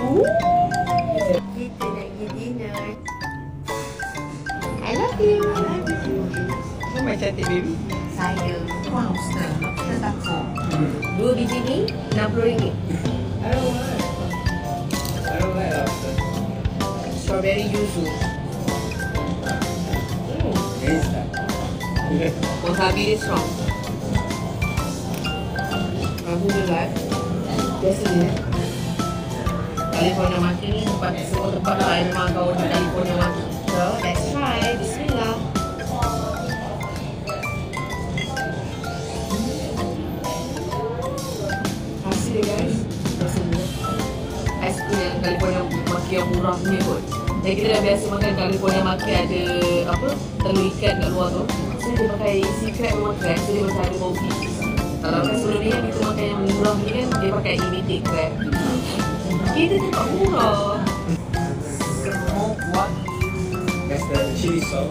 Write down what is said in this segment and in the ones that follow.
Kita nak pergi dinner. I love you. Oh, my cantik baby. Saya prawn lobster. Lobster taco. 2 biji ni RM60. I don't like lobster. Strawberry yuzu. Taste tak? Wasabi dia strong. Alhamdulillah. Biasanya California Maki ni semua tempat lah yang memang kau di California Maki. So let's try. Bismillah. Hasil dia guys. Hasilnya ais krim yang California Maki yang murah ni kot. Jadi kita dah biasa makan California Maki ada apa, telur ikan kat luar tu. So dia pakai isi crab memang crab. So dia macam ada bau fish. Kalau kan sebelum ni kan kita makan yang murah ni kan dia pakai imitate crab. Kita tempat murah. Smoke what? That's the chili sauce.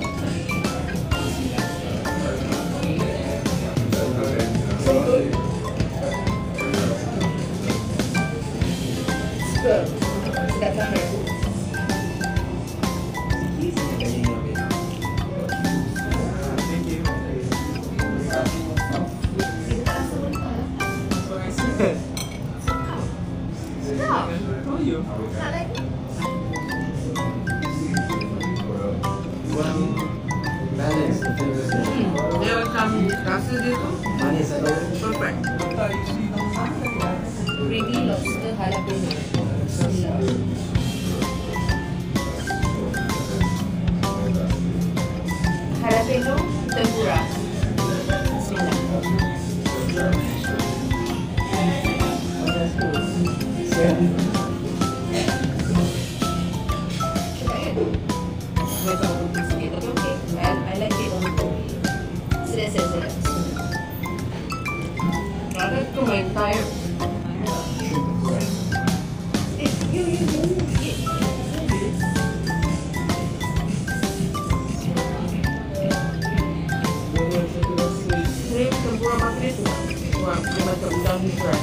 So good. Good. Sedap sangat. Sedap. Oh, you? Tak lagi. Kurang balance. Dia macam rasa dia tu Manis ada. perfect. Creamy lobster jalapeno. Jalapeno tempura. Bismillah. Macam putih sikit tapi okay. I like it on putih. Sedap. Rasa tu main tired. You. Krim tempura maki tu. Wah, dia macam udang ni fry.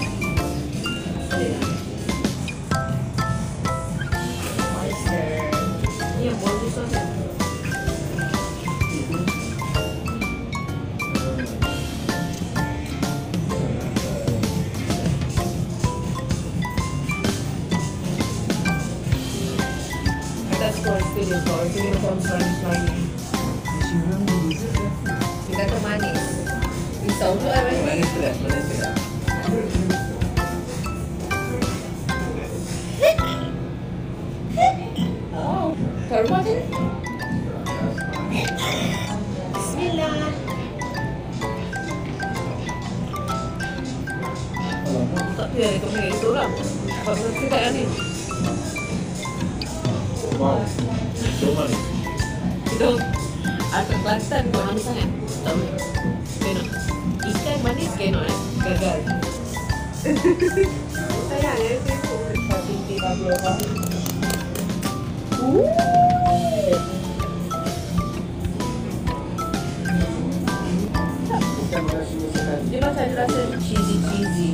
Ni yang boleh sauce. Kita suka dia sauce. Dia macam slimy. Kita tu manis. Risau tu apa ni? Manis sedap. Oh, kat rumah je. Bismillah. Tak payah dekat mana seorang. Apa pun dekat kan ni. Wow. Cuma ni. Kita atas Kelantan buat manis sangat. Tak boleh. Cannot. Ikan manis cannot gagal. Sayang ya, tengok. Pati apa. Dia macam ada rasa cheesy.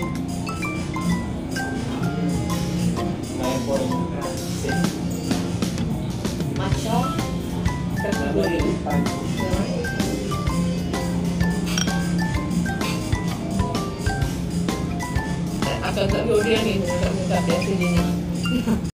Macam kaki goreng. Akan tak boleh ni, tak biasa dia ni.